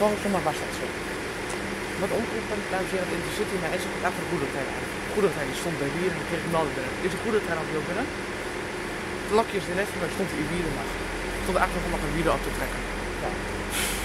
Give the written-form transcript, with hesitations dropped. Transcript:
Volgens mij was dat zo. Wat omroepen, dames en heren, het Intercity naar is ook achter de goederentrein eigenlijk. De goederentrein die stond bij Wieren en kreeg ik binnen. Is de goederentrein al heel binnen? Het lokje is er net van, maar stond in Wieren nog. Ik stond eigenlijk nog een Wieren op te trekken. Ja.